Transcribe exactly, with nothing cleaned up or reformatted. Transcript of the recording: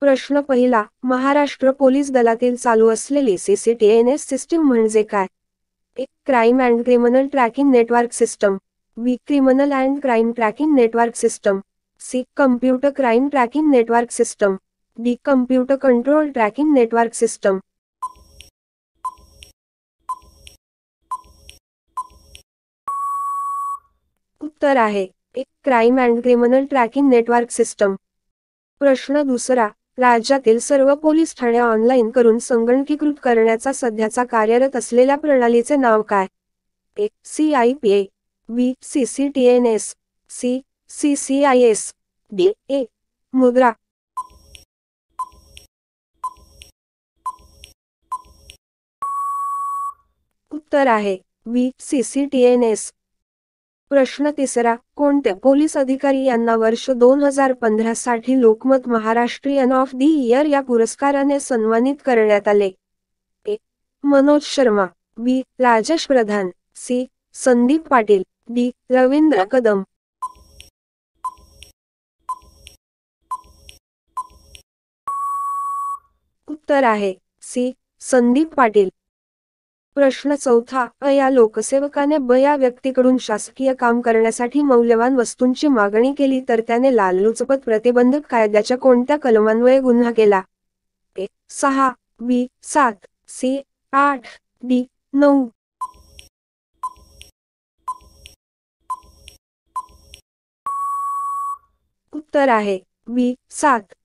प्रश्न पहिला, महाराष्ट्र पोलीस दलातील चालू असलेली C C T N S system म्हणजे काय? एक. Crime and criminal tracking network system. B. Criminal and crime tracking network system. C. Computer crime tracking network system. D. Computer control tracking network system. उत्तर आहे एक. Crime and criminal tracking network system. प्रश्न दुसरा, राज्यातील सर्व police Thane online करून संगणकीकृत करण्याचा सध्याचा कार्यरत असलेल्या प्रणालीचे नाव काय? एक. C I P A. B. C C T N S. C. C C I S. D. A. मुद्रा. उत्तर आहे B. C C T N S. प्रश्न तिसरा, कोणत्या पोलीस अधिकारी यांना वर्ष दोन हजार पंधरा साठी Lokmat Maharashtrian of the year या पुरस्काराने सन्मानित करण्यात आले? A. Manoj Sharma. B. Rajesh Pradhan. C. Sandeep Patil. D. Ravindra Kadam. उत्तर आहे सी. संदीप पाटील. प्रश्न चौथा, अ या लोकसेवकाने ब या व्यक्तीकडून शासकीय काम करण्यासाठी मौल्यवान वस्तूंची मागणी केली तर त्याने लाचलुचपत प्रतिबंधक कायद्याच्या कोणत्या कलमान्वये गुन्हा केला? ए. सहा. बी. सात. सी. आठ. डी. नऊ. उत्तर आहे बी. सात.